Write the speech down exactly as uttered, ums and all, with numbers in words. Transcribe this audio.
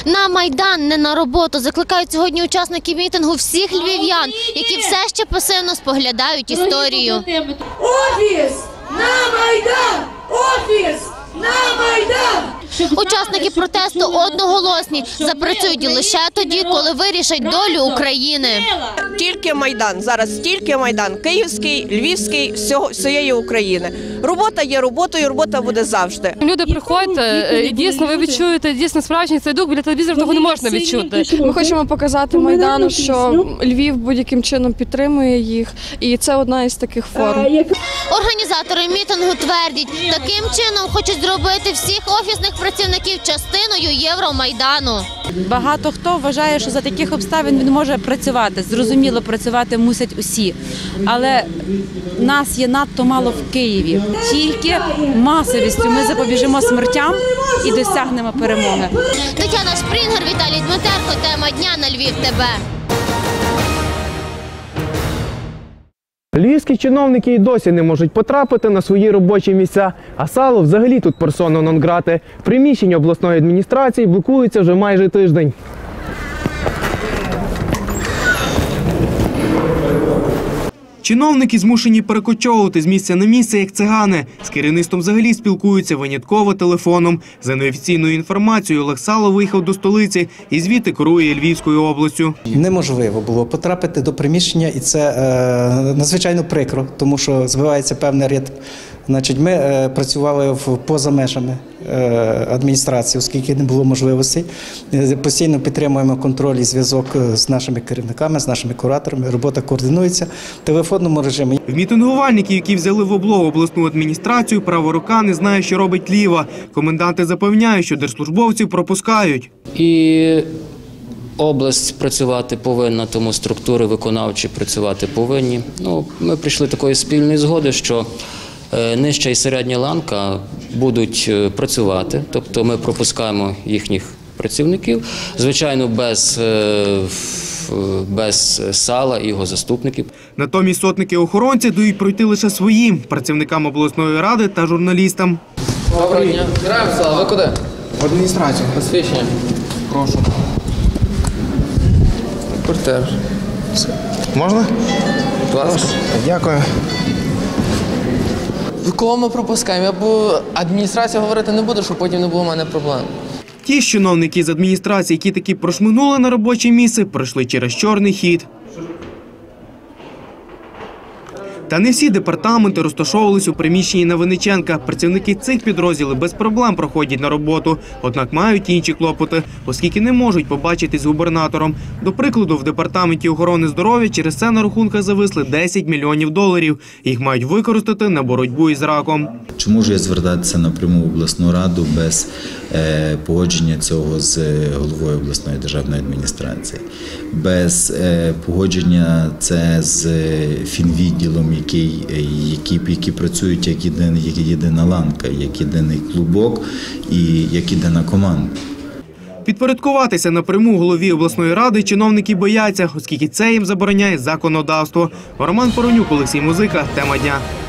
На Майдан, не на роботу закликають сьогодні учасники мітингу всіх львів'ян, які все ще пасивно споглядають історію. Офіс на Майдан! Офіс на Майдан! Учасники протесту одноголосні, запрацюють лише тоді, коли вирішать долю України. Тільки Майдан, зараз тільки Майдан, Київський, Львівський, всього, всієї України. Робота є роботою, робота буде завжди. Люди приходять, і дійсно ви відчуєте, дійсно справжній цей дух, біля телевізора того не можна відчути. Ми хочемо показати Майдану, що Львів будь-яким чином підтримує їх, і це одна із таких форм. Організатори мітингу твердять, таким чином хочуть зробити всіх офісних працівників частиною Євромайдану. Багато хто вважає, що за таких обставин він може працювати. Зрозуміло, працювати мусять усі. Але нас є надто мало в Києві. Тільки масовістю ми запобіжимо смертям і досягнемо перемоги. Тетяна Шпрінгер, Віталій Дмитерко. Тема дня на Львів ТВ. Львівські чиновники і досі не можуть потрапити на свої робочі місця, а сало взагалі тут персона нон-грате. Приміщення обласної адміністрації блокуються вже майже тиждень. Чиновники змушені перекочовувати з місця на місце, як цигани. З керівництвом взагалі спілкуються винятково телефоном. За неофіційною інформацією, Олег Сало виїхав до столиці і звідти керує Львівською областю. Неможливо було потрапити до приміщення, і це е, надзвичайно прикро, тому що збивається певний ритм. Значить, ми е, працювали в, поза межами е, адміністрації, оскільки не було можливостей. Е, постійно підтримуємо контроль і зв'язок з нашими керівниками, з нашими кураторами. Робота координується в телефонному режимі. В мітингувальників, які взяли в облогу обласну адміністрацію, права рука не знає, що робить ліва. Коменданти запевняють, що держслужбовців пропускають. І область працювати повинна, тому структури виконавчі працювати повинні. Ну, ми прийшли до такої спільної згоди, що нижча і середня ланка будуть працювати, тобто ми пропускаємо їхніх працівників, звичайно, без, без Сала і його заступників. Натомість сотники-охоронці дають пройти лише своїм працівникам обласної ради та журналістам. Доброго дня. Граємо Сала, ви куди? В адміністрацію. Посвідчення. Прошу. Кортеж. Можна? Будь ласка. Дякую. Кого ми пропускаємо? Я бо адміністрація говорити не буде, щоб потім не було в мене проблем. Ті чиновники з адміністрації, які таки прошмигнули на робоче місце, пройшли через чорний хід. Та не всі департаменти розташовувались у приміщенні на Винниченка. Працівники цих підрозділів без проблем проходять на роботу, однак мають інші клопоти, оскільки не можуть побачитись з губернатором. До прикладу, в департаменті охорони здоров'я через це на рахунках зависли десять мільйонів доларів. Їх мають використати на боротьбу із раком. Чи можу я звертатися напряму в обласну раду без е, погодження цього з головою обласної державної адміністрації? Без е, погодження це з фінвідділом, Які, які, які працюють як єдина, як єдина ланка, як єдиний клубок і як єдина команда. Підпорядкуватися напряму голові обласної ради чиновники бояться, оскільки це їм забороняє законодавство. Роман Поронюк, Олексій Музика. Тема дня.